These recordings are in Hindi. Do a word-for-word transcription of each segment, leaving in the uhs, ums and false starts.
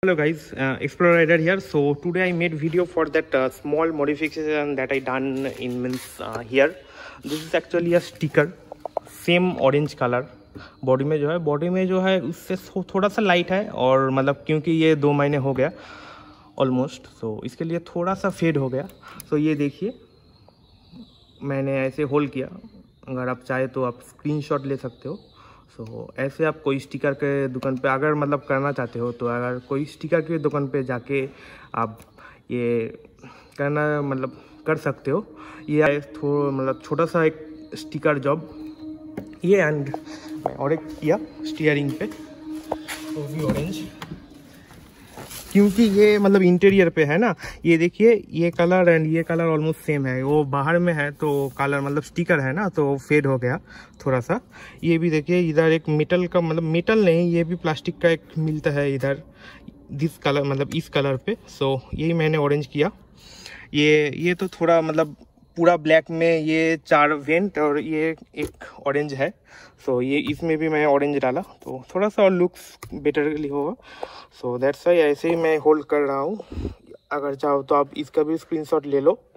Hello guys, uh, Explorer Rider here. So today I made video for that uh, small modification that I done in means uh, here. This is actually a sticker, same orange color. Body में जो है बॉडी में जो है उससे थोड़ा सा लाइट है और मतलब क्योंकि ये दो महीने हो गया ऑलमोस्ट, सो इसके लिए थोड़ा सा फेड हो गया. सो ये देखिए मैंने ऐसे होल्ड किया. अगर आप चाहे तो आप स्क्रीनशॉट ले सकते हो. सो so, ऐसे आप कोई स्टिकर के दुकान पे अगर मतलब करना चाहते हो तो अगर कोई स्टिकर के दुकान पे जाके आप ये करना मतलब कर सकते हो. ये थोड़ा मतलब छोटा सा एक स्टिकर जॉब ये एंड मैं और एक किया स्टीयरिंग पे वो भी ऑरेंज, क्योंकि ये मतलब इंटीरियर पे है ना. ये देखिए ये कलर एंड ये कलर ऑलमोस्ट सेम है. वो बाहर में है तो कलर मतलब स्टिकर है ना तो फेड हो गया थोड़ा सा. ये भी देखिए इधर एक मेटल का मतलब मेटल नहीं, ये भी प्लास्टिक का एक मिलता है इधर दिस कलर मतलब इस कलर पे. सो यही मैंने ऑरेंज किया. ये ये तो थोड़ा मतलब पूरा ब्लैक में ये चार वेंट और ये एक ऑरेंज है. सो ये इसमें भी मैं ऑरेंज डाला तो थोड़ा सा और लुक्स बेटरली होगा. सो दैट्स वाई ऐसे ही मैं होल्ड कर रहा हूँ. अगर चाहो तो आप इसका भी स्क्रीनशॉट ले लो.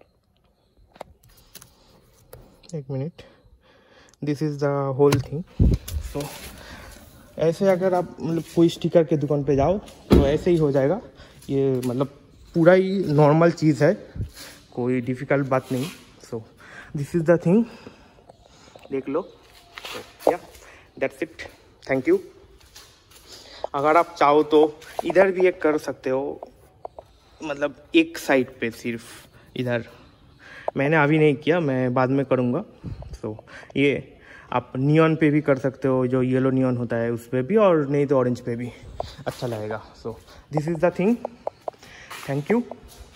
एक minute, this is the whole thing. So ऐसे अगर आप मतलब कोई स्टिकर के दुकान पे जाओ तो ऐसे ही हो जाएगा. ये मतलब पूरा ही नॉर्मल चीज़ है, कोई डिफ़िकल्ट बात नहीं. So this is the thing, देख लो. या दैट्स इट, थैंक यू. अगर आप चाहो तो इधर भी एक कर सकते हो, मतलब एक साइड पे सिर्फ इधर. मैंने अभी नहीं किया, मैं बाद में करूँगा. सो ये आप नियॉन पे भी कर सकते हो, जो येलो नियॉन होता है उस पर भी, और नहीं तो ऑरेंज पे भी अच्छा लगेगा. So this is the thing, thank you.